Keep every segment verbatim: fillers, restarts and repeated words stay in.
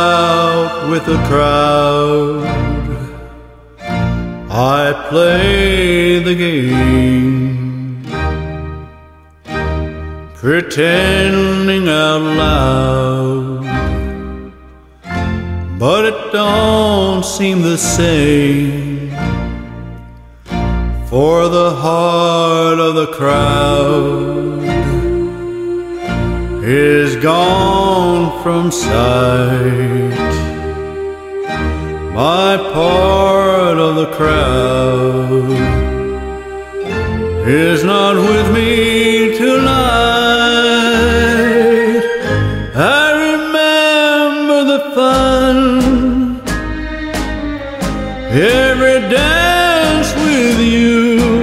out with the crowd. I play the game, pretending out loud, but it don't seem the same, for the heart of the crowd is gone from sight. My part of the crowd is not with me tonight. I remember the fun, every dance with you,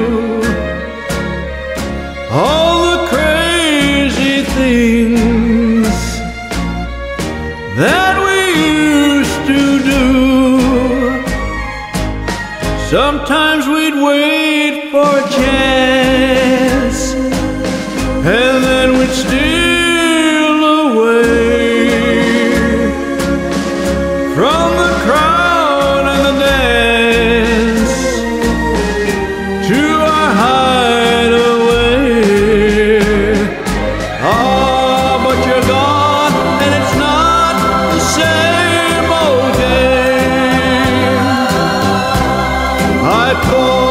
all the crazy things that we used to do. Sometimes we'd wait for a chance, and then we'd steal away from the crowd and the dance to our hideaway. Ah, but you're gone, and it's not the same old game. I